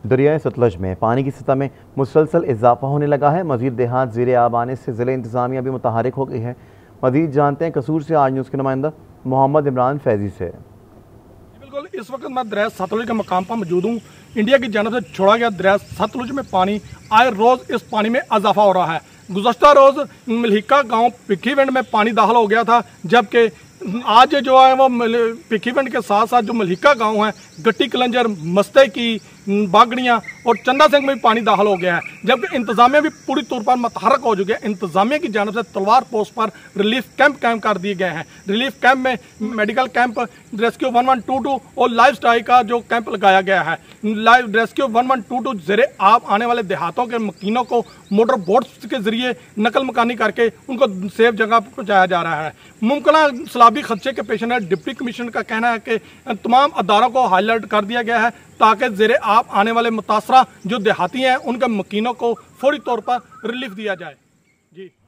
दरियाए सतलज में पानी की सतह में मुसलसल इजाफा होने लगा है। मजीद देहात ज़ेरे आब आने से ज़िले इंतज़ामिया भी मुतहरिक हो गई है। मजीद जानते हैं कसूर से आज न्यूज़ के नुमाइंदा मोहम्मद इमरान फैजी से। बिल्कुल, इस वक्त मैं दरिया सतलुज के मकाम पर मौजूद हूँ। इंडिया की जानब से छोड़ा गया दरिया सतलुज में पानी आए रोज़ इस पानी में इजाफा हो रहा है। गुज़श्ता रोज़ मलहिका गांव पिखीविंड में पानी दाखिल हो गया था, जबकि आज जो है वो पिखीविंड के साथ साथ जो मलहिका गांव है, गट्टी कलंजर, मस्ते की, बागड़ियाँ और चंदा सिंह में भी पानी दाखिल हो गया है। जबकि इंतजामिया भी पूरी तौर पर मुतहरक हो चुके हैं। इंतजामिया की जानब से तलवार पोस्ट पर रिलीफ कैंप कायम कर दिए गए हैं। रिलीफ कैंप में मेडिकल कैंप, रेस्क्यू 1122 और लाइफ स्टाइल का जो कैंप लगाया गया है। लाइव रेस्क्यू 1122 ज़ेरे आब आने वाले देहातों के मकीनों को मोटर बोट्स के जरिए नकल मकानी करके उनको सेफ जगह पर पहुँचाया जा रहा है। मुमकिन सैलाबी खदशे के पेश नज़र डिप्टी कमिश्नर का कहना है कि तमाम अदारों को हाई अलर्ट कर दिया गया है ताकि ज़ेरे आब आने वाले मुतासरा जो देहाती हैं उनके मकीनों को फौरी तौर पर रिलीफ दिया जाए। जी।